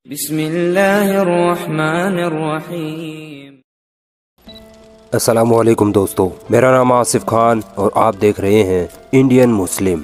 बिस्मिल्लाहिर्रहमानिर्रहीम। अस्सलामुअलैकुम दोस्तों, मेरा नाम आसिफ खान और आप देख रहे हैं इंडियन मुस्लिम।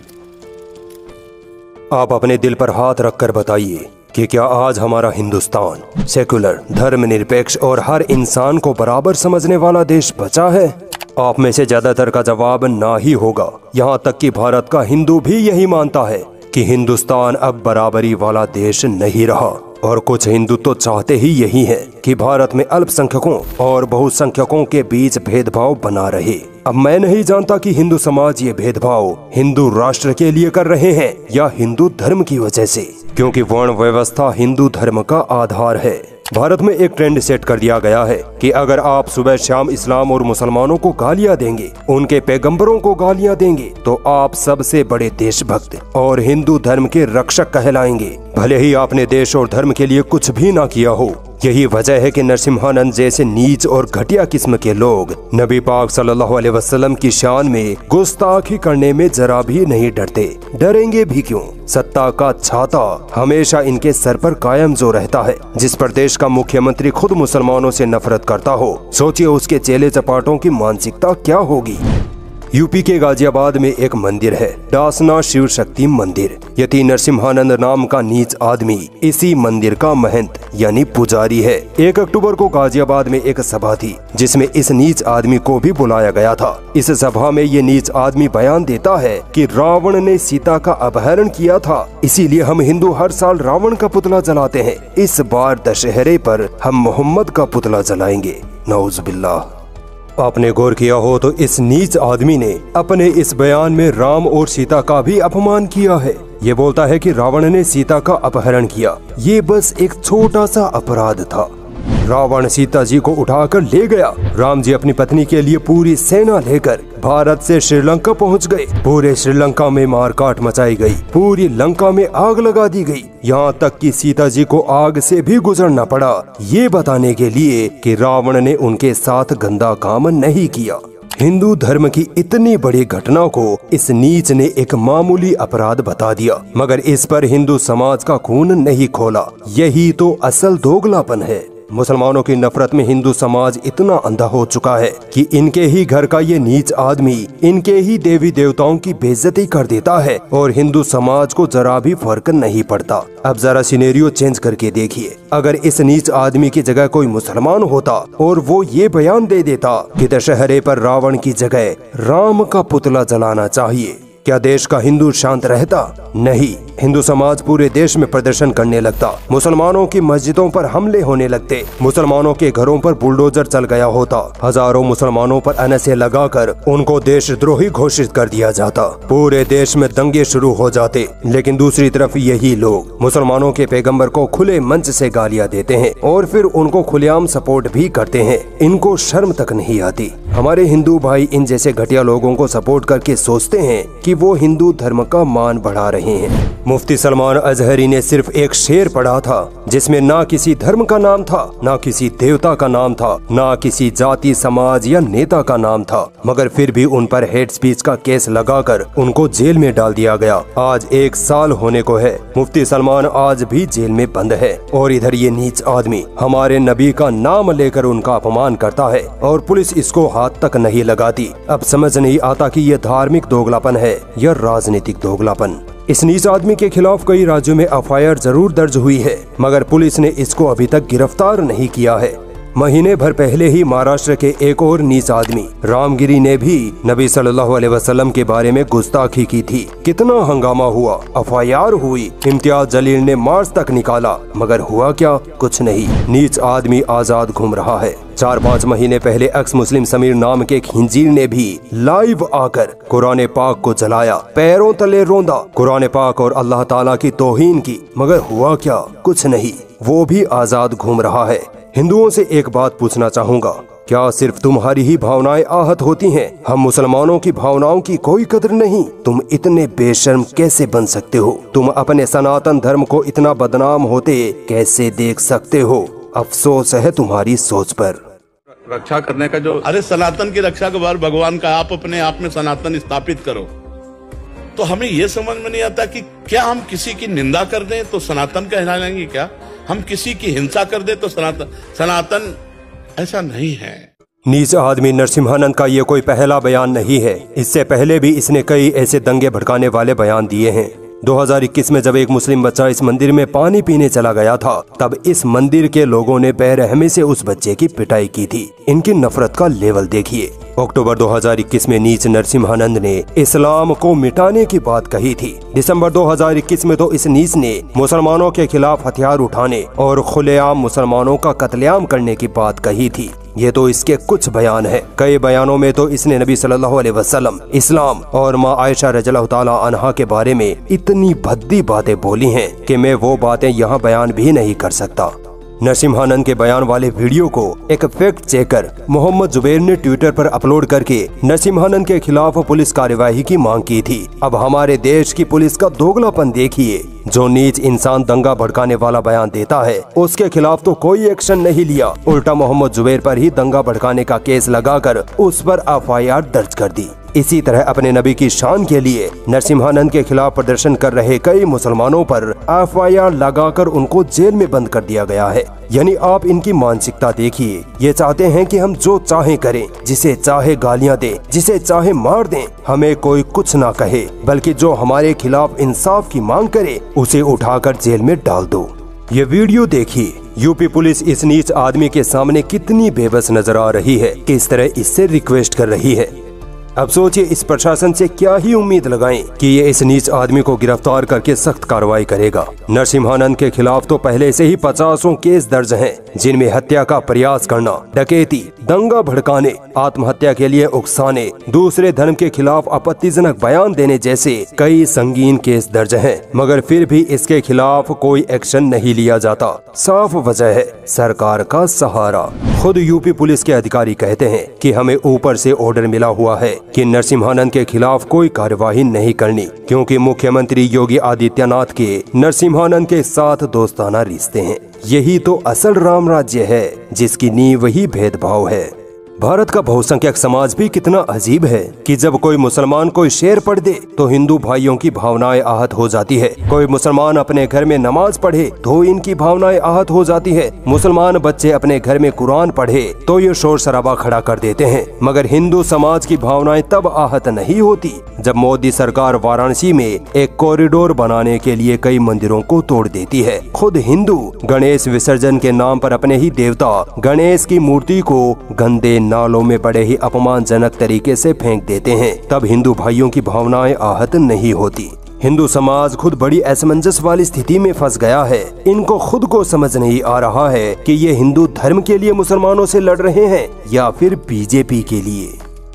आप अपने दिल पर हाथ रखकर बताइए कि क्या आज हमारा हिंदुस्तान सेकुलर, धर्मनिरपेक्ष और हर इंसान को बराबर समझने वाला देश बचा है? आप में से ज्यादातर का जवाब ना ही होगा। यहाँ तक कि भारत का हिंदू भी यही मानता है कि हिंदुस्तान अब बराबरी वाला देश नहीं रहा। और कुछ हिंदू तो चाहते ही यही है कि भारत में अल्पसंख्यकों और बहुसंख्यकों के बीच भेदभाव बना रहे। अब मैं नहीं जानता कि हिंदू समाज ये भेदभाव हिंदू राष्ट्र के लिए कर रहे हैं या हिंदू धर्म की वजह से, क्योंकि वर्ण व्यवस्था हिंदू धर्म का आधार है। भारत में एक ट्रेंड सेट कर दिया गया है कि अगर आप सुबह शाम इस्लाम और मुसलमानों को गालियां देंगे, उनके पैगंबरों को गालियां देंगे, तो आप सबसे बड़े देशभक्त और हिंदू धर्म के रक्षक कहलाएंगे, भले ही आपने देश और धर्म के लिए कुछ भी ना किया हो। यही वजह है कि नरसिम्हानंद जैसे नीच और घटिया किस्म के लोग नबी पाक सल्लल्लाहु अलैहि वसल्लम की शान में गुस्ताखी करने में जरा भी नहीं डरते। डरेंगे भी क्यों? सत्ता का छाता हमेशा इनके सर पर कायम जो रहता है। जिस प्रदेश का मुख्यमंत्री खुद मुसलमानों से नफरत करता हो, सोचिए उसके चेले चपाटों की मानसिकता क्या होगी। यूपी के गाजियाबाद में एक मंदिर है, डासना शिव शक्ति मंदिर। यति नरसिम्हानंद नाम का नीच आदमी इसी मंदिर का महंत यानी पुजारी है। 1 अक्टूबर को गाजियाबाद में एक सभा थी जिसमें इस नीच आदमी को भी बुलाया गया था। इस सभा में ये नीच आदमी बयान देता है कि रावण ने सीता का अपहरण किया था, इसीलिए हम हिंदू हर साल रावण का पुतला जलाते हैं। इस बार दशहरे पर हम मोहम्मद का पुतला जलाएंगे। नऊजुबिल्लाह। आपने गौर किया हो तो इस नीच आदमी ने अपने इस बयान में राम और सीता का भी अपमान किया है। ये बोलता है कि रावण ने सीता का अपहरण किया, ये बस एक छोटा सा अपराध था। रावण सीता जी को उठाकर ले गया। राम जी अपनी पत्नी के लिए पूरी सेना लेकर भारत से श्रीलंका पहुंच गए। पूरे श्रीलंका में मारकाट मचाई गई, पूरी लंका में आग लगा दी गई। यहाँ तक कि सीता जी को आग से भी गुजरना पड़ा, ये बताने के लिए कि रावण ने उनके साथ गंदा काम नहीं किया। हिंदू धर्म की इतनी बड़ी घटना को इस नीच ने एक मामूली अपराध बता दिया, मगर इस पर हिंदू समाज का खून नहीं खोला। यही तो असल दोगलापन है। मुसलमानों की नफरत में हिंदू समाज इतना अंधा हो चुका है कि इनके ही घर का ये नीच आदमी इनके ही देवी देवताओं की बेइज्जती कर देता है और हिंदू समाज को जरा भी फर्क नहीं पड़ता। अब जरा सिनेरियो चेंज करके देखिए, अगर इस नीच आदमी की जगह कोई मुसलमान होता और वो ये बयान दे देता कि दशहरे पर रावण की जगह राम का पुतला जलाना चाहिए, क्या देश का हिंदू शांत रहता? नहीं, हिंदू समाज पूरे देश में प्रदर्शन करने लगता। मुसलमानों की मस्जिदों पर हमले होने लगते, मुसलमानों के घरों पर बुलडोजर चल गया होता, हजारों मुसलमानों पर अनसे लगाकर उनको देशद्रोही घोषित कर दिया जाता, पूरे देश में दंगे शुरू हो जाते। लेकिन दूसरी तरफ यही लोग मुसलमानों के पैगंबर को खुले मंच से गालियां देते हैं और फिर उनको खुलेआम सपोर्ट भी करते हैं। इनको शर्म तक नहीं आती। हमारे हिंदू भाई इन जैसे घटिया लोगों को सपोर्ट करके सोचते हैं कि वो हिंदू धर्म का मान बढ़ा रहे हैं। मुफ्ती सलमान अजहरी ने सिर्फ एक शेर पढ़ा था जिसमें ना किसी धर्म का नाम था, ना किसी देवता का नाम था, ना किसी जाति समाज या नेता का नाम था, मगर फिर भी उन पर हेट स्पीच का केस लगाकर उनको जेल में डाल दिया गया। आज 1 साल होने को है। मुफ्ती सलमान आज भी जेल में बंद है और इधर ये नीच आदमी हमारे नबी का नाम लेकर उनका अपमान करता है और पुलिस इसको हाथ तक नहीं लगाती। अब समझ नहीं आता कि ये धार्मिक दोगलापन है या राजनीतिक दोगलापन। इस नीच आदमी के खिलाफ कई राज्यों में एफआईआर जरूर दर्ज हुई है, मगर पुलिस ने इसको अभी तक गिरफ्तार नहीं किया है। महीने भर पहले ही महाराष्ट्र के एक और नीच आदमी रामगिरी ने भी नबी सल्लल्लाहु अलैहि वसल्लम के बारे में गुस्ताखी की थी। कितना हंगामा हुआ, एफआईआर हुई, इम्तियाज जलील ने मार्च तक निकाला, मगर हुआ क्या? कुछ नहीं। नीच आदमी आजाद घूम रहा है। 4-5 महीने पहले एक्स मुस्लिम समीर नाम के खिंजीर ने भी लाइव आकर कुरान पाक को जलाया, पैरों तले रोंदा, कुरान पाक और अल्लाह ताला की तौहीन की, मगर हुआ क्या? कुछ नहीं। वो भी आजाद घूम रहा है। हिंदुओं से एक बात पूछना चाहूँगा, क्या सिर्फ तुम्हारी ही भावनाएं आहत होती हैं? हम मुसलमानों की भावनाओं की कोई कदर नहीं? तुम इतने बेशर्म कैसे बन सकते हो? तुम अपने सनातन धर्म को इतना बदनाम होते कैसे देख सकते हो? अफसोस है तुम्हारी सोच पर। रक्षा करने का जो, अरे सनातन की रक्षा के बाद भगवान का आप अपने आप में सनातन स्थापित करो। तो हमें ये समझ में नहीं आता कि क्या हम किसी की निंदा कर दें तो सनातन कहलाएंगे क्या? हम किसी की हिंसा कर दे तो सनातन ऐसा नहीं है। नीच आदमी नरसिम्हानंद का ये कोई पहला बयान नहीं है। इससे पहले भी इसने कई ऐसे दंगे भड़काने वाले बयान दिए हैं। 2021 में जब एक मुस्लिम बच्चा इस मंदिर में पानी पीने चला गया था, तब इस मंदिर के लोगों ने बेरहमी से उस बच्चे की पिटाई की थी। इनकी नफरत का लेवल देखिए। अक्टूबर 2021 में नीच नरसिम्हानंद ने इस्लाम को मिटाने की बात कही थी। दिसंबर 2021 में तो इस नीच ने मुसलमानों के खिलाफ हथियार उठाने और खुलेआम मुसलमानों का कत्लेआम करने की बात कही थी। ये तो इसके कुछ बयान है। कई बयानों में तो इसने नबी सल्लल्लाहु अलैहि वसल्लम, इस्लाम और माँ आयशा रज़ियल्लाहु ताला अन्हा के बारे में इतनी भद्दी बातें बोली हैं कि मैं वो बातें यहाँ बयान भी नहीं कर सकता। नरसिम्हानंद के बयान वाले वीडियो को एक फैक्ट चेकर मोहम्मद जुबैर ने ट्विटर पर अपलोड करके नरसिम्हानंद के खिलाफ पुलिस कार्यवाही की मांग की थी। अब हमारे देश की पुलिस का दोगलापन देखिए। जो नीच इंसान दंगा भड़काने वाला बयान देता है, उसके खिलाफ तो कोई एक्शन नहीं लिया, उल्टा मोहम्मद जुबैर पर ही दंगा भड़काने का केस लगाकर उस पर एफआईआर दर्ज कर दी। इसी तरह अपने नबी की शान के लिए नरसिम्हानंद के खिलाफ प्रदर्शन कर रहे कई मुसलमानों पर एफआईआर लगाकर उनको जेल में बंद कर दिया गया है। यानी आप इनकी मानसिकता देखिए। ये चाहते हैं कि हम जो चाहे करें, जिसे चाहे गालियां दें, जिसे चाहे मार दें, हमें कोई कुछ ना कहे, बल्कि जो हमारे खिलाफ इंसाफ की मांग करे उसे उठाकर जेल में डाल दो। ये वीडियो देखिए। यूपी पुलिस इस नीच आदमी के सामने कितनी बेबस नजर आ रही है, किस तरह इससे रिक्वेस्ट कर रही है। अब सोचिए इस प्रशासन से क्या ही उम्मीद लगाएं कि ये इस नीच आदमी को गिरफ्तार करके सख्त कार्रवाई करेगा। नरसिम्हानंद के खिलाफ तो पहले से ही 50 केस दर्ज हैं, जिनमें हत्या का प्रयास करना, डकैती, दंगा भड़काने, आत्महत्या के लिए उकसाने, दूसरे धर्म के खिलाफ आपत्तिजनक बयान देने जैसे कई संगीन केस दर्ज हैं, मगर फिर भी इसके खिलाफ कोई एक्शन नहीं लिया जाता। साफ वजह है सरकार का सहारा। खुद यूपी पुलिस के अधिकारी कहते हैं कि हमें ऊपर से ऑर्डर मिला हुआ है कि नरसिम्हानंद के खिलाफ कोई कार्यवाही नहीं करनी, क्योंकि मुख्यमंत्री योगी आदित्यनाथ के नरसिम्हानंद के साथ दोस्ताना रिश्ते हैं। यही तो असल राम राज्य है, जिसकी नींव ही भेदभाव है। भारत का बहुसंख्यक समाज भी कितना अजीब है कि जब कोई मुसलमान कोई शेर पढ़ दे तो हिंदू भाइयों की भावनाएं आहत हो जाती है। कोई मुसलमान अपने घर में नमाज पढ़े तो इनकी भावनाएं आहत हो जाती है। मुसलमान बच्चे अपने घर में कुरान पढ़े तो ये शोर शराबा खड़ा कर देते हैं। मगर हिंदू समाज की भावनाएं तब आहत नहीं होती जब मोदी सरकार वाराणसी में एक कॉरिडोर बनाने के लिए कई मंदिरों को तोड़ देती है। खुद हिंदू गणेश विसर्जन के नाम पर अपने ही देवता गणेश की मूर्ति को गंदे नालों में बड़े ही अपमानजनक तरीके से फेंक देते हैं। तब हिंदू भाइयों की भावनाएं आहत नहीं होती। हिंदू समाज खुद बड़ी असमंजस वाली स्थिति में फंस गया है। इनको खुद को समझ नहीं आ रहा है कि ये हिंदू धर्म के लिए मुसलमानों से लड़ रहे हैं या फिर बीजेपी के लिए।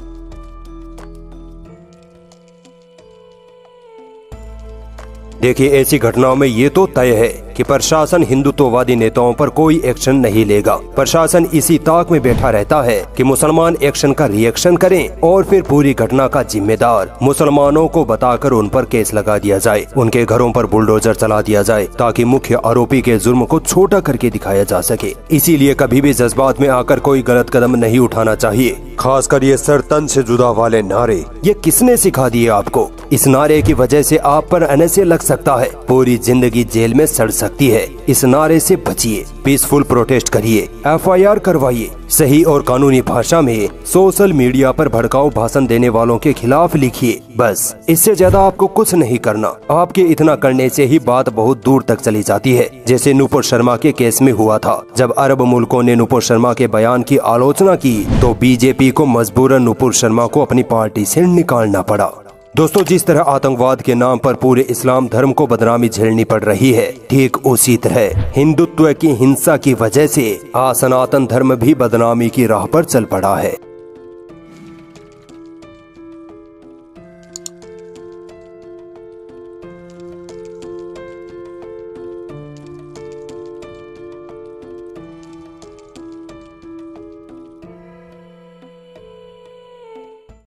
देखिए ऐसी घटनाओं में ये तो तय है कि प्रशासन हिंदुत्ववादी नेताओं पर कोई एक्शन नहीं लेगा। प्रशासन इसी ताक में बैठा रहता है कि मुसलमान एक्शन का रिएक्शन करें और फिर पूरी घटना का जिम्मेदार मुसलमानों को बताकर उन पर केस लगा दिया जाए, उनके घरों पर बुलडोजर चला दिया जाए, ताकि मुख्य आरोपी के जुर्म को छोटा करके दिखाया जा सके। इसीलिए कभी भी जज्बात में आकर कोई गलत कदम नहीं उठाना चाहिए। खासकर ये सर तन से जुदा वाले नारे, ये किसने सिखा दिए आपको? इस नारे की वजह से आप पर एनएसए लग सकता है, पूरी जिंदगी जेल में सड़ सकती है। इस नारे से बचिए, पीसफुल प्रोटेस्ट करिए, एफआईआर करवाइए, सही और कानूनी भाषा में सोशल मीडिया पर भड़काऊ भाषण देने वालों के खिलाफ लिखिए। बस इससे ज्यादा आपको कुछ नहीं करना। आपके इतना करने से ही बात बहुत दूर तक चली जाती है, जैसे नूपुर शर्मा के केस में हुआ था। जब अरब मुल्कों ने नूपुर शर्मा के बयान की आलोचना की तो बीजेपी को मजबूरन नूपुर शर्मा को अपनी पार्टी से निकालना पड़ा। दोस्तों, जिस तरह आतंकवाद के नाम पर पूरे इस्लाम धर्म को बदनामी झेलनी पड़ रही है, ठीक उसी तरह हिंदुत्व की हिंसा की वजह से सनातन धर्म भी बदनामी की राह पर चल पड़ा है।